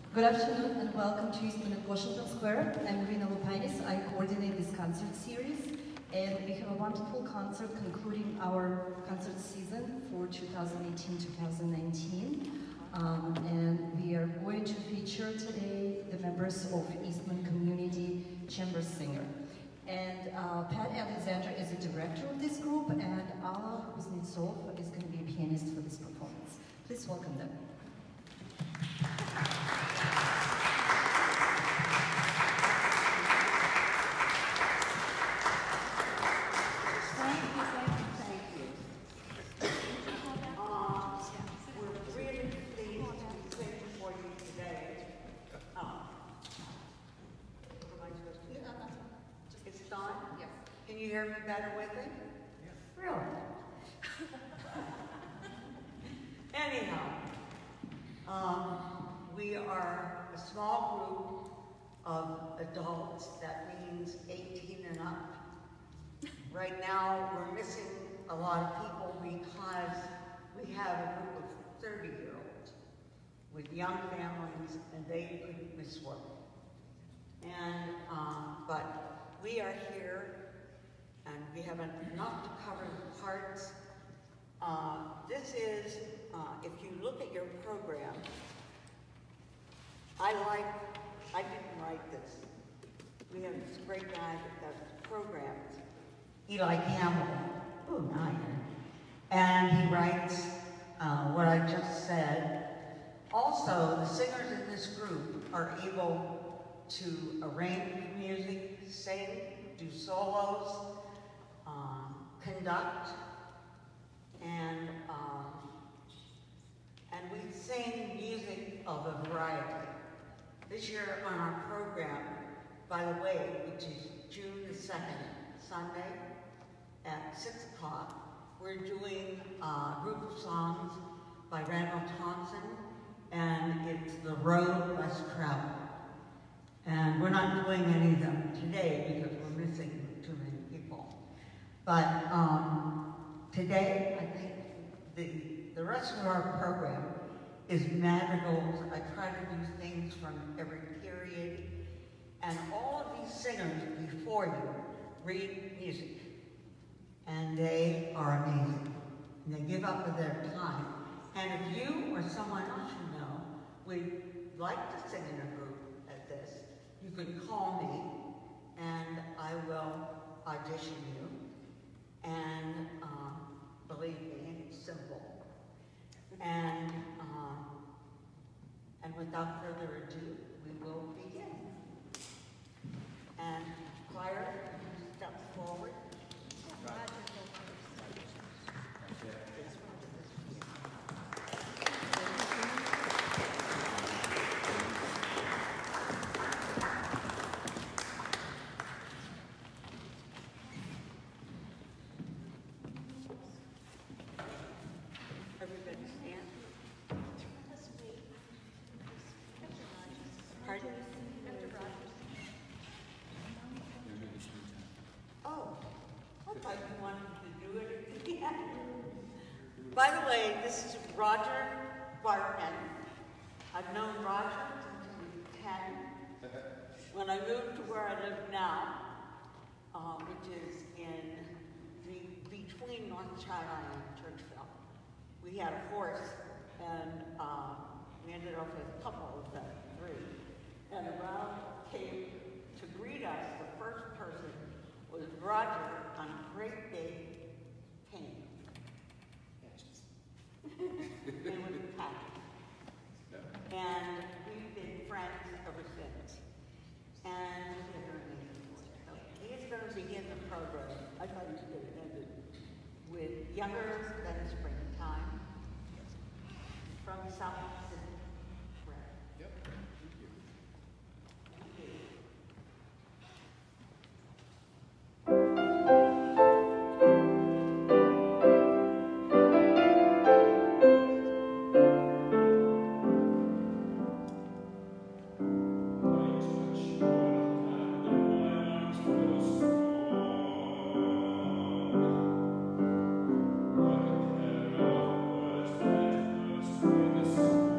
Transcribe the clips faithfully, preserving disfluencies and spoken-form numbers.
Good afternoon and welcome to Eastman at Washington Square. I'm Rina Lupainis. I coordinate this concert series, and we have a wonderful concert concluding our concert season for two thousand eighteen to two thousand nineteen. Um, and we are going to feature today the members of Eastman Community Chamber Singers. And uh, Pat Alexander is the director of this group, and Alla Kuznetsov is going to be a pianist for this performance. Please welcome them. Can you hear me better with it? Yeah. Really? Anyhow, um, we are a small group of adults. That means eighteen and up. Right now, we're missing a lot of people because we have a group of thirty-year-olds with young families, and they couldn't miss work. And, um, but we are here, and we have enough to cover the parts. Uh, this is, uh, if you look at your program, I like, I didn't write this. We have this great guy that does programs, Eli Campbell, oh, nice. And he writes uh, what I just said. Also, the singers in this group are able to arrange music, sing, do solos, Um, conduct, and um, and we sing music of a variety. This year on our program, by the way, which is June the second, Sunday at six o'clock, we're doing a group of songs by Randall Thompson, and it's The Road Less Traveled. And we're not doing any of them today because we're missing too many people. But um, today, I think the, the rest of our program is madrigals. I try to do things from every period. And all of these singers before you read music. And they are amazing. And they give up of their time. And if you or someone else you know would like to sing in a group at this, you can call me and I will audition you. And um, believe me, it's simple. And um, and without further ado, we will begin. And choir, step forward. By the way, this is Roger Bartman. I've known Roger since he was ten. When I moved to where I live now, uh, which is in the between North China and Churchville, we had a horse, and uh, we ended up with a couple of them, three. And around came to greet us. The first person was Roger on a great big cane. It was packed. And we've been friends ever since. And he is going to begin the program. I'd like to get it ended with Younger Than Springtime from South Pacific. Yep. This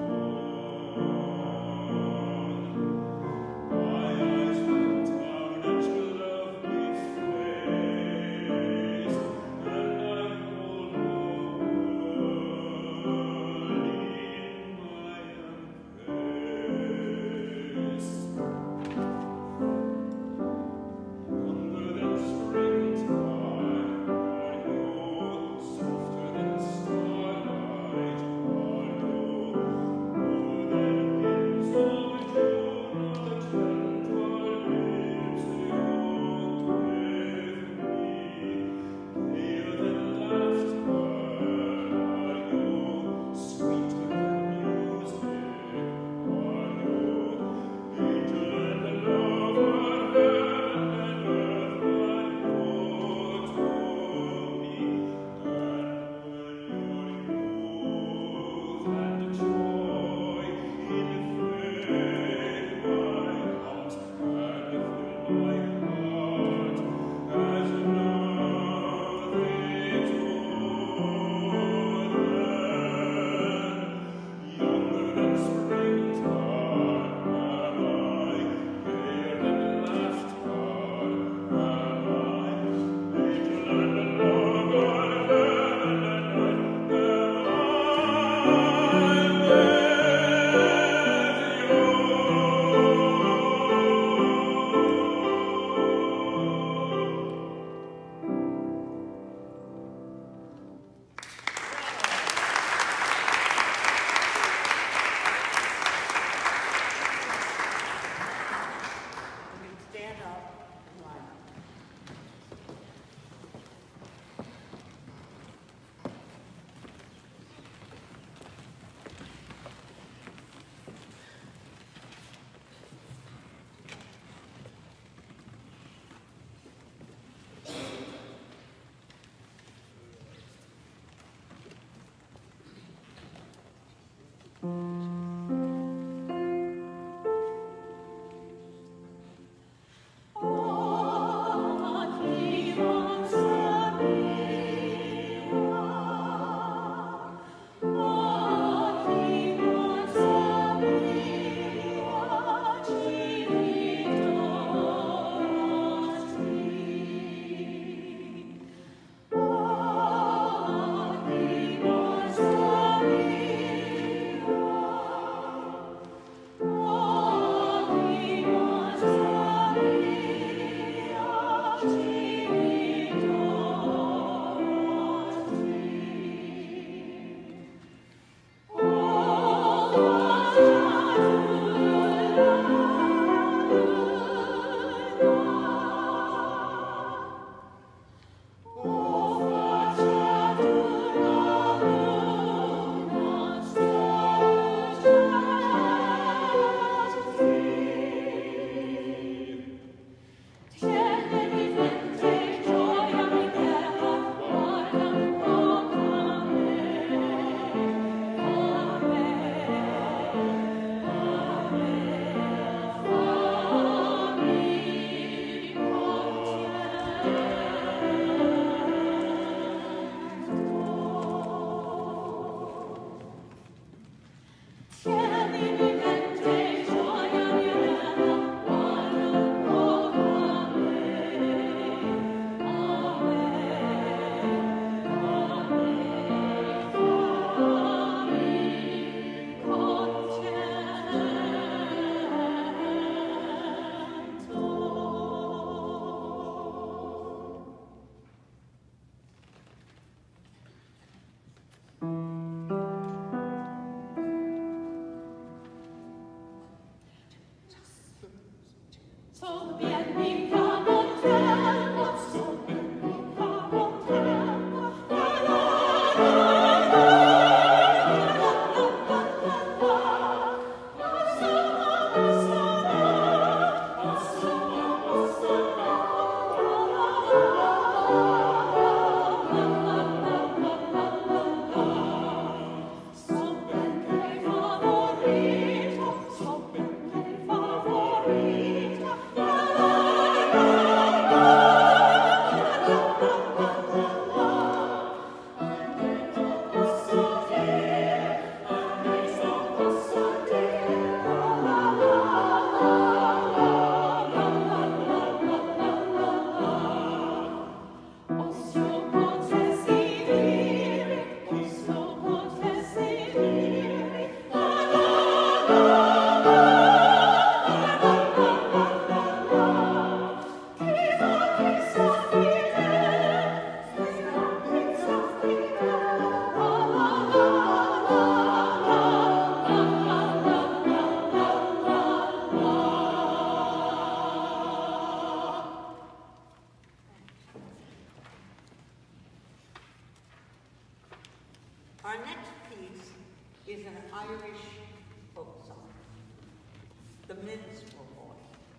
Our next piece is an Irish folk song, The Minstrel Boy.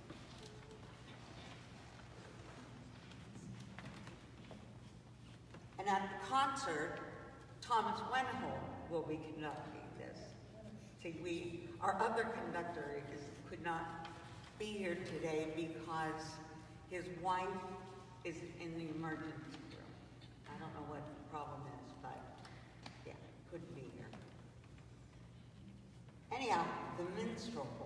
And at the concert, Thomas Wenholm will be conducting this. See, we, our other conductor is, could not be here today because his wife is in the emergency room. I don't know what the problem is, but yeah, couldn't be here. Anyhow, The Minstrel Boy.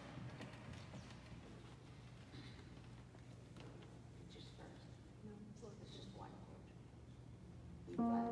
Just first. No, it's just one word. B flat.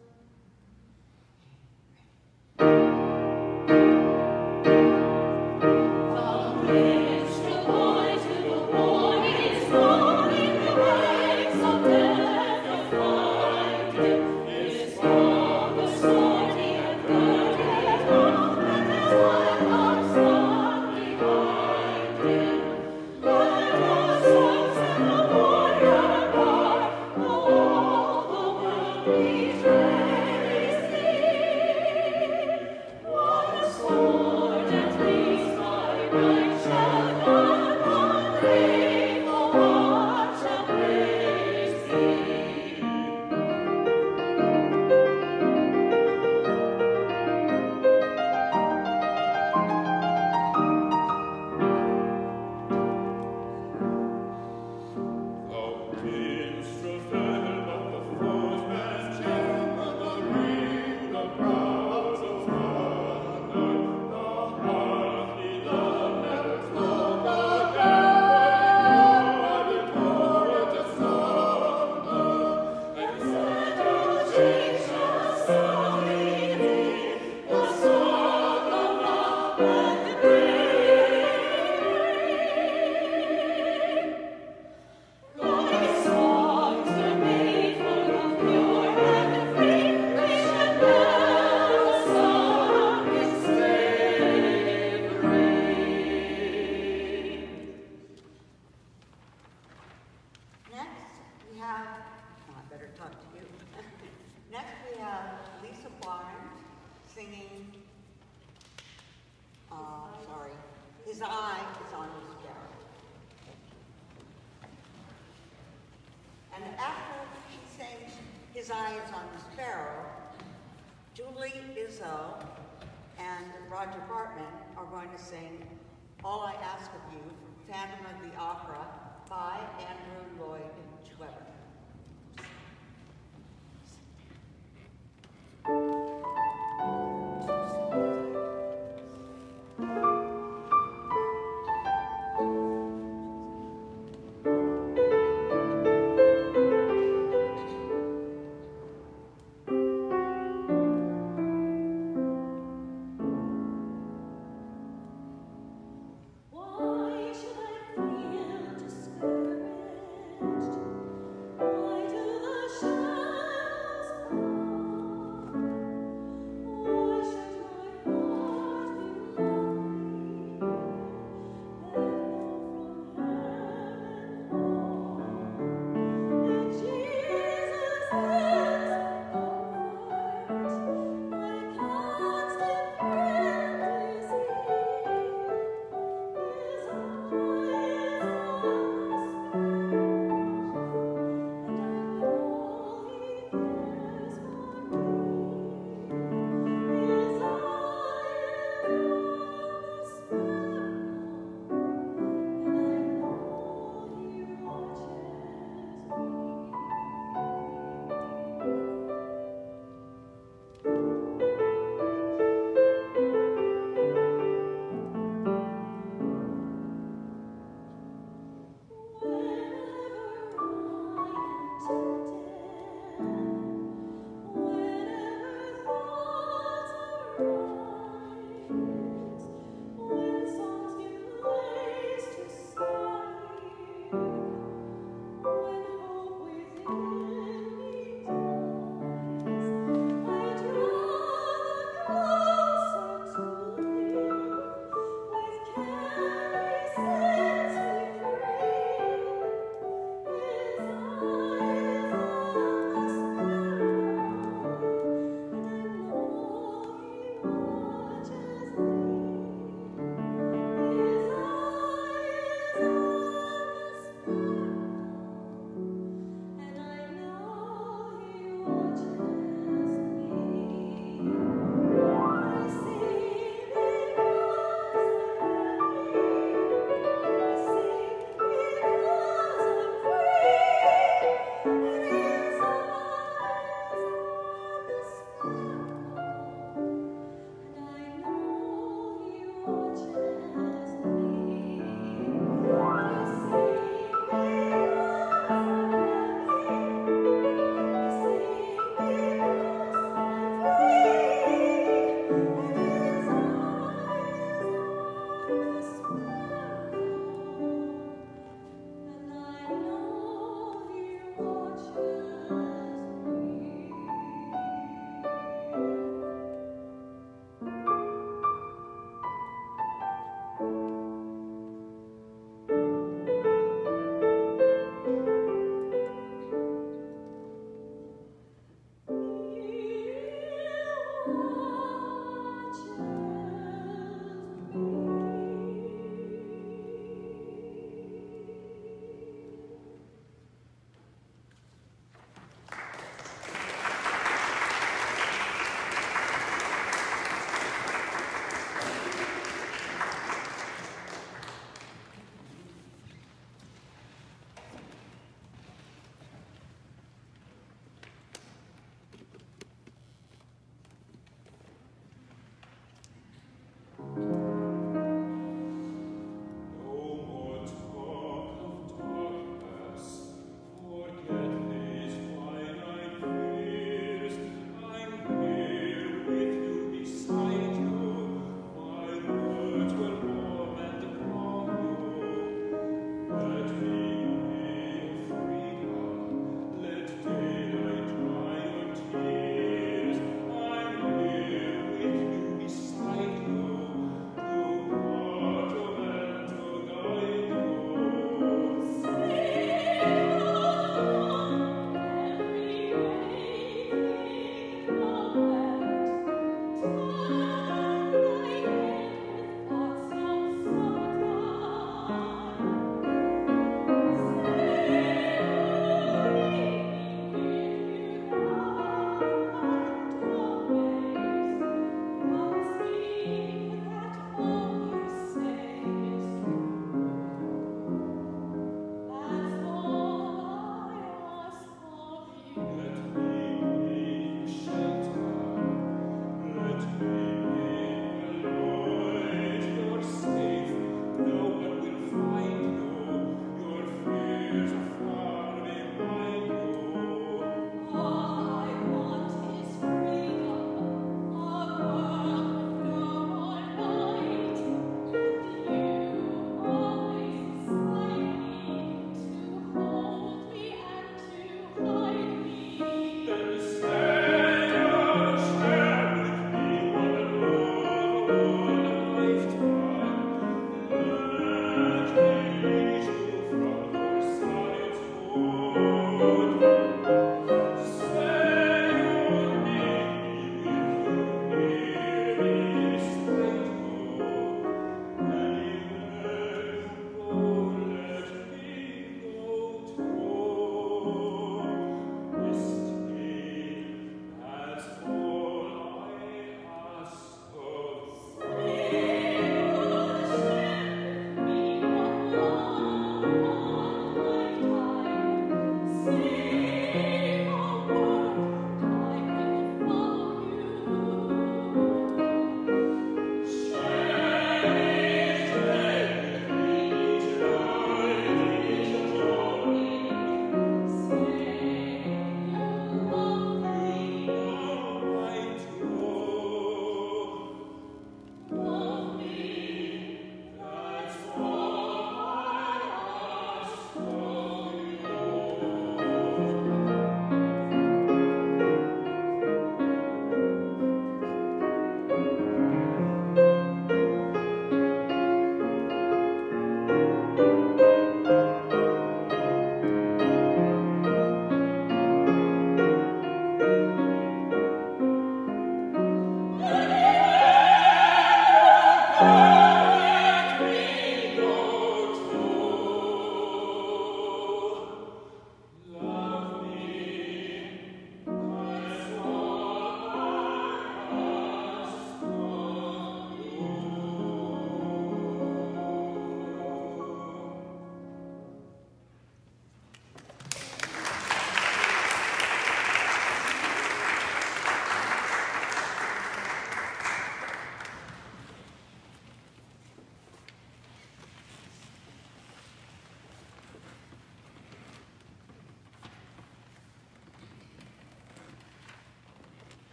His Eye is on the Sparrow, Julie Izzo and Roger Bartman are going to sing All I Ask of You from Phantom of the Opera by Andrew Lloyd Webber. Why should I feel discouraged?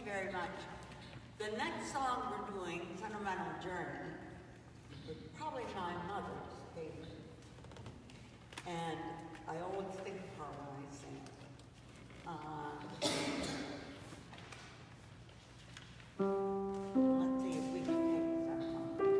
very much. The next song we're doing, Sentimental Journey, is probably my mother's favorite. And I always think of her when I sing it. Uh, let's see if we can take that one.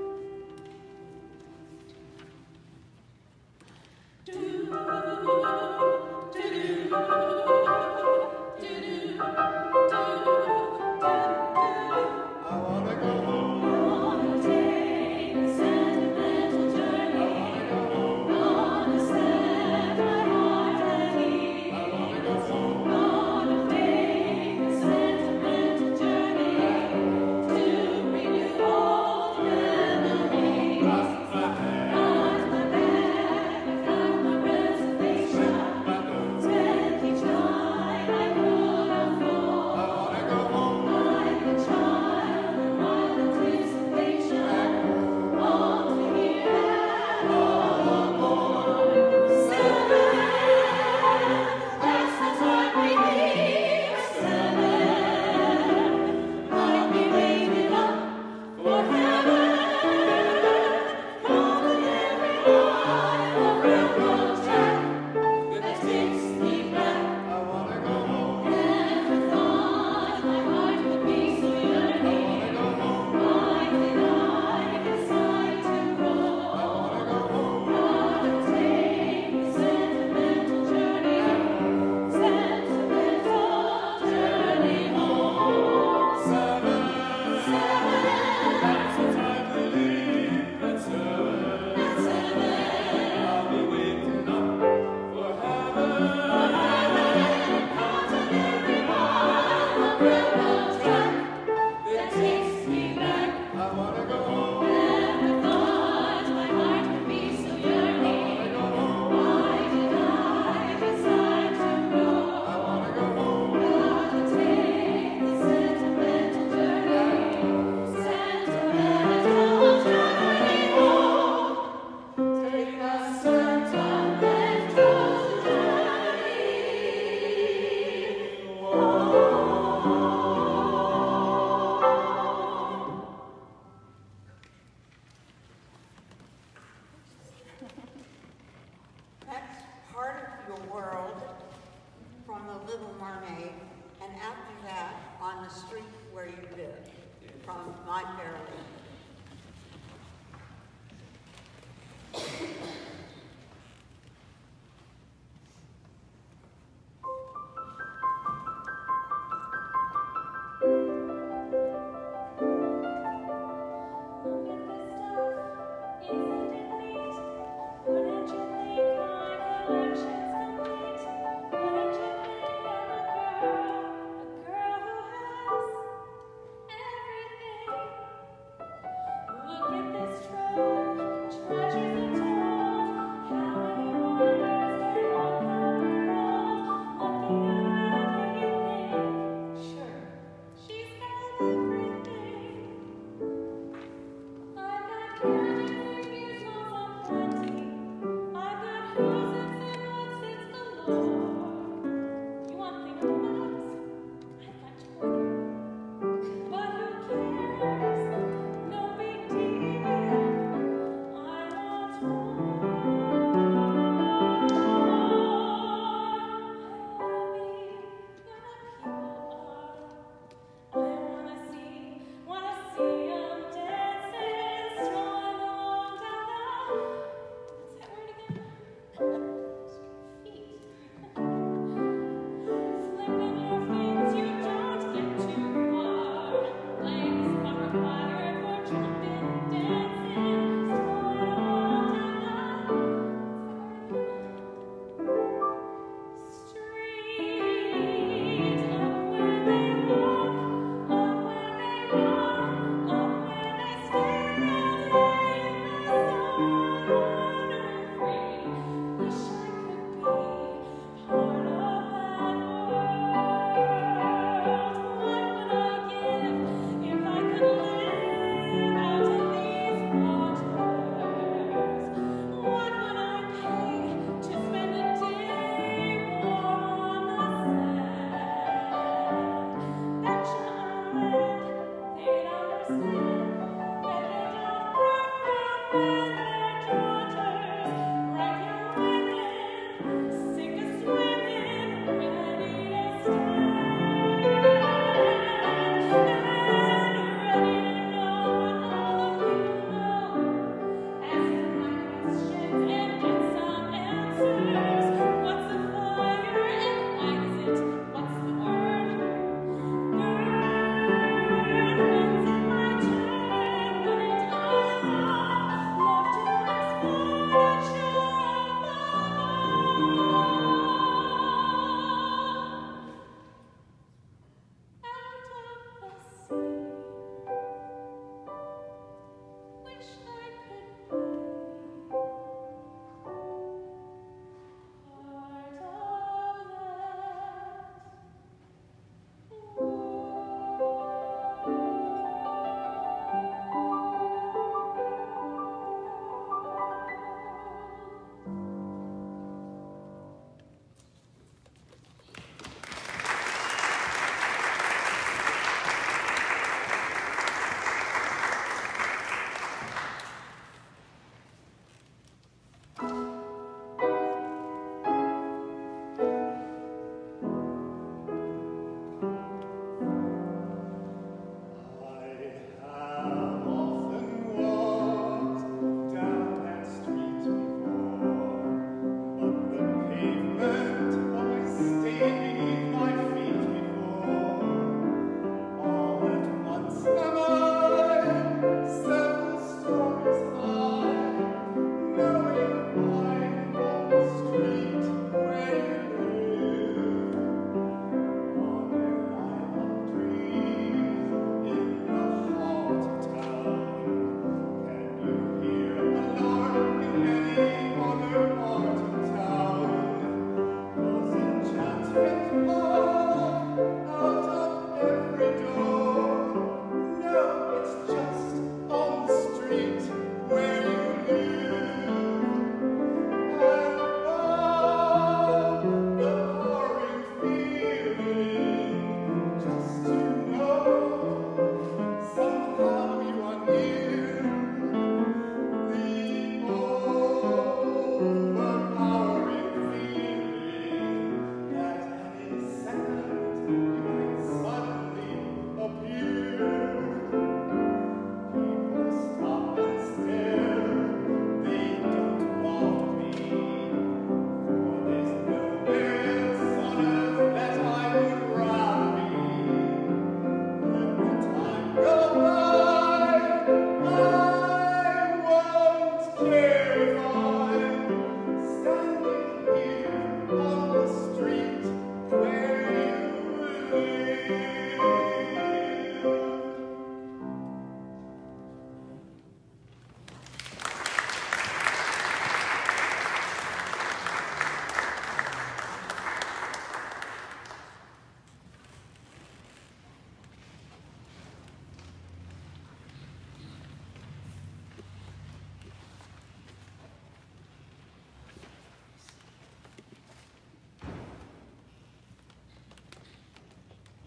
Everything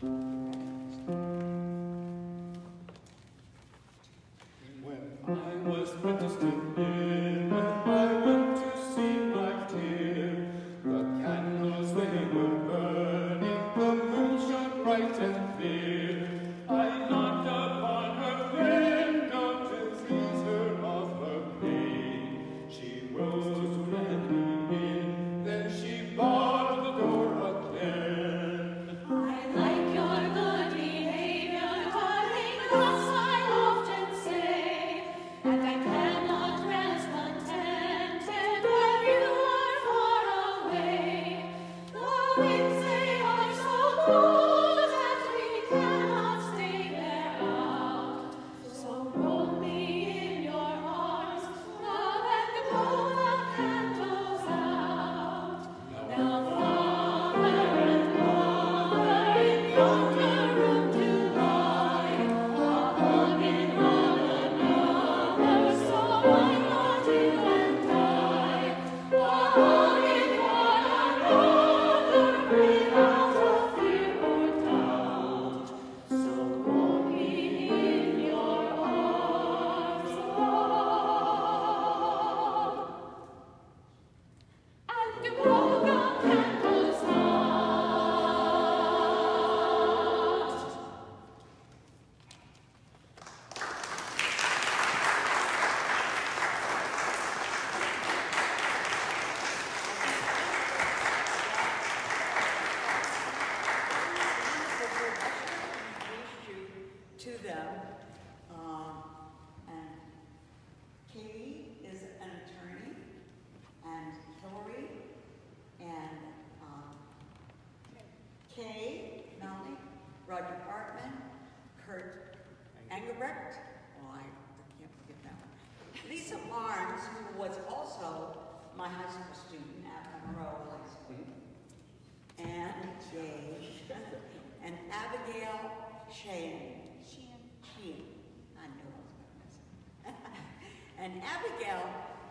And Abigail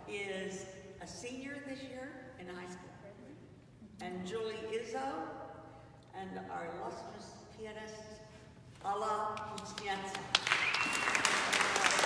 is a senior this year in high school. And Julie Izzo, and our illustrious pianist, Alla Kuznetsov.